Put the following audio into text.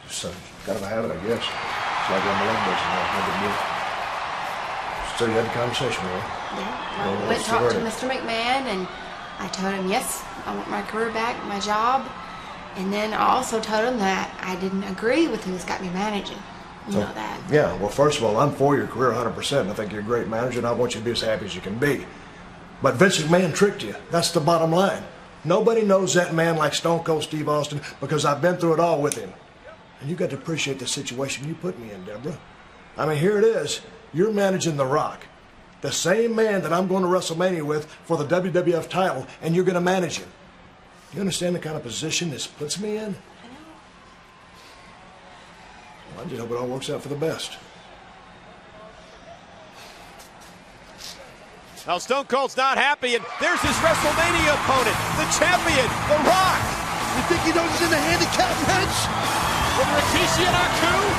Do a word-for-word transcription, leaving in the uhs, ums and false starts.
Just uh, kind of a habit, I guess. It's like I'm a leg brace, no big deal. So you had a conversation with him? Yeah. I went and talked to Mister McMahon, and I told him, yes, I want my career back, my job. And then I also told him that I didn't agree with who's got me managing. You so, know that. Yeah, well, first of all, I'm for your career one hundred percent. I think you're a great manager, and I want you to be as happy as you can be. But Vince McMahon tricked you. That's the bottom line. Nobody knows that man like Stone Cold Steve Austin because I've been through it all with him. And you got to appreciate the situation you put me in, Deborah. I mean, here it is. You're managing The Rock, the same man that I'm going to WrestleMania with for the W W F title, and you're going to manage him. You understand the kind of position this puts me in? I know. Well, I just hope it all works out for the best. Now Stone Cold's not happy, and there's his WrestleMania opponent, the champion, The Rock. You think he knows he's in the handicap match? With Rikishi and Aku.